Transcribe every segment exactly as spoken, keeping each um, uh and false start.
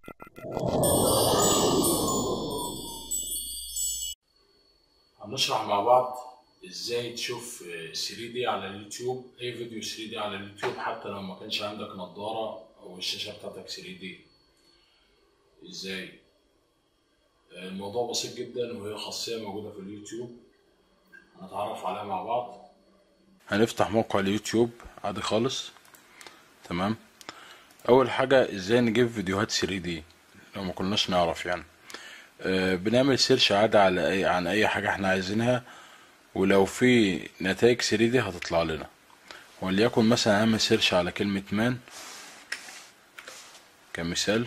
هنشرح مع بعض ازاي تشوف ثري دي على اليوتيوب، اي فيديو ثري دي على اليوتيوب حتى لو ما كانش عندك نظارة او الشاشة بتاعتك ثري دي. ازاي؟ الموضوع بسيط جدا وهي خاصية موجودة في اليوتيوب هنتعرف عليها مع بعض. هنفتح موقع اليوتيوب عادي خالص. تمام. اول حاجة ازاي نجيب فيديوهات ثري دي لو ما كناش نعرف يعني. آه بنعمل سيرش عادي على اي عن اي حاجة احنا عايزينها، ولو في نتائج ثري دي هتطلع لنا. وليكن مثلا اعمل سيرش على كلمة مان كمثال.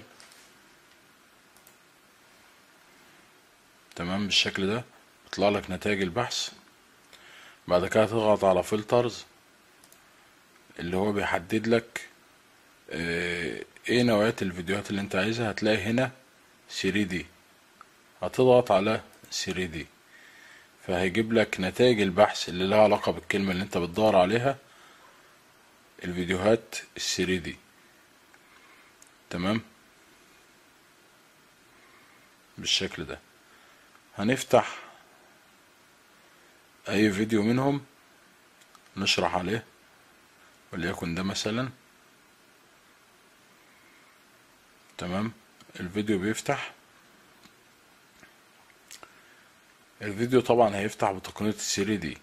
تمام بالشكل ده يطلع لك نتائج البحث. بعد كده تضغط على فلترز اللي هو بيحدد لك اه ايه نوعية الفيديوهات اللي انت عايزها. هتلاقي هنا ثري دي، هتضغط على ثري دي فهيجيب لك نتائج البحث اللي لها علاقة بالكلمة اللي انت بتدور عليها، الفيديوهات ثري دي. تمام بالشكل ده. هنفتح اي فيديو منهم نشرح عليه، وليكن ده مثلا. تمام. الفيديو بيفتح. الفيديو طبعا هيفتح بتقنية ثري دي.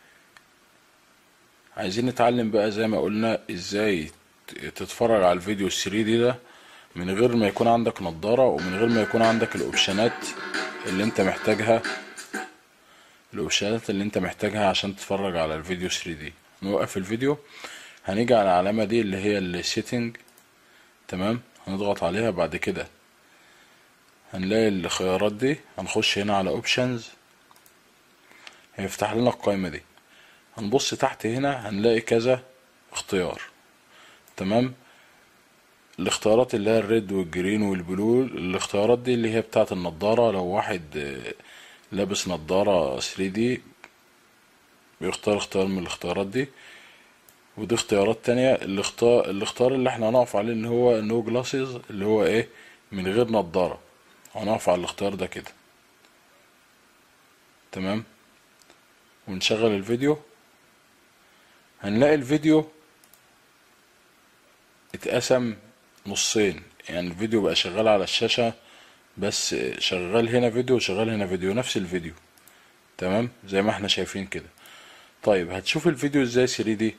عايزين نتعلم بقى زي ما قلنا ازاي تتفرج على الفيديو ثري دي ده من غير ما يكون عندك نظارة ومن غير ما يكون عندك الاوبشنات اللي انت محتاجها الاوبشنات اللي انت محتاجها عشان تتفرج على الفيديو ثري دي. نوقف الفيديو، هنيجي على العلامة دي اللي هي السيتنج. تمام. هنضغط عليها. بعد كده هنلاقي الخيارات دي، هنخش هنا على اوبشنز هيفتح لنا القائمة دي. هنبص تحت هنا هنلاقي كذا اختيار. تمام. الاختيارات اللي هي الريد والجرين والبلو، الاختيارات دي اللي هي بتاعة النضارة. لو واحد لابس نضارة ثري دي بيختار اختيار من الاختيارات دي، ودي اختيارات تانية. الاختيار الاختيار اللي احنا هنقف عليه ان هو نو جلاسز، اللي هو ايه من غير نضارة. هنقف على الاختيار ده كده. تمام. ونشغل الفيديو. هنلاقي الفيديو اتقسم نصين، يعني الفيديو بقى شغال على الشاشة بس شغال هنا فيديو وشغال هنا فيديو، نفس الفيديو. تمام زي ما احنا شايفين كده. طيب هتشوف الفيديو ازاي ثري دي؟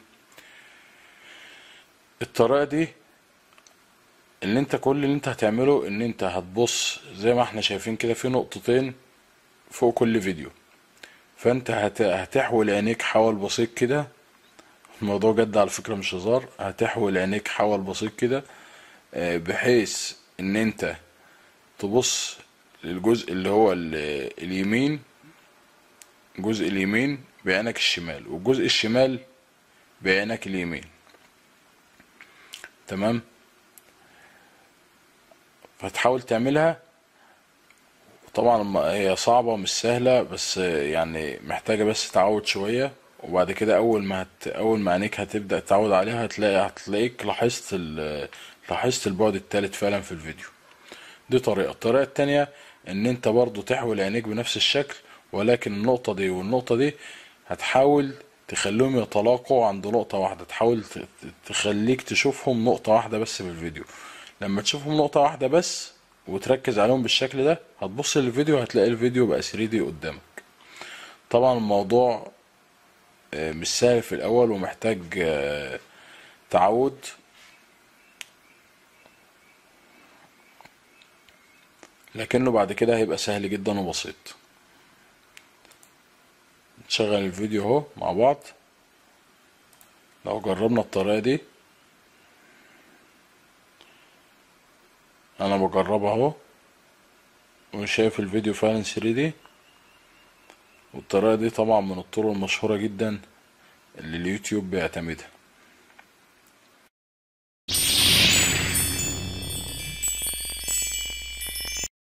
الطريقة دي اللي انت كل اللي انت هتعمله ان انت هتبص زي ما احنا شايفين كده في نقطتين فوق كل فيديو، فانت هت... هتحول عينيك حول بسيط كده. الموضوع جد على فكرة مش هزار. هتحول عينيك حول بسيط كده بحيث ان انت تبص للجزء اللي هو اليمين، الجزء اليمين بعينك الشمال والجزء الشمال بعينك اليمين. تمام. فتحاول تعملها. طبعا هي صعبة مش سهلة، بس يعني محتاجة بس تعود شوية. وبعد كده اول ما هت... اول ما عينيك هتبدأ تعود عليها هتلاقي هتلاقيك لاحظت ال... لاحظت البعد التالت فعلا في الفيديو. دي طريقة. الطريقة التانية ان انت برضو تحول عينيك بنفس الشكل، ولكن النقطة دي والنقطة دي هتحاول تخليهم يتلاقوا عند نقطة واحدة. تحاول تخليك تشوفهم نقطة واحدة بس في الفيديو. لما تشوفهم نقطة واحدة بس وتركز عليهم بالشكل ده هتبص للفيديو هتلاقي الفيديو بقى ثري دي قدامك. طبعا الموضوع مش سهل في الاول ومحتاج تعود، لكنه بعد كده هيبقى سهل جدا وبسيط. نشغل الفيديو اهو مع بعض. لو جربنا الطريقة دي، انا بجربها اهو وشايف الفيديو فعلا ثري دي. والطريقة دي طبعا من الطرق المشهورة جدا اللي اليوتيوب بيعتمدها.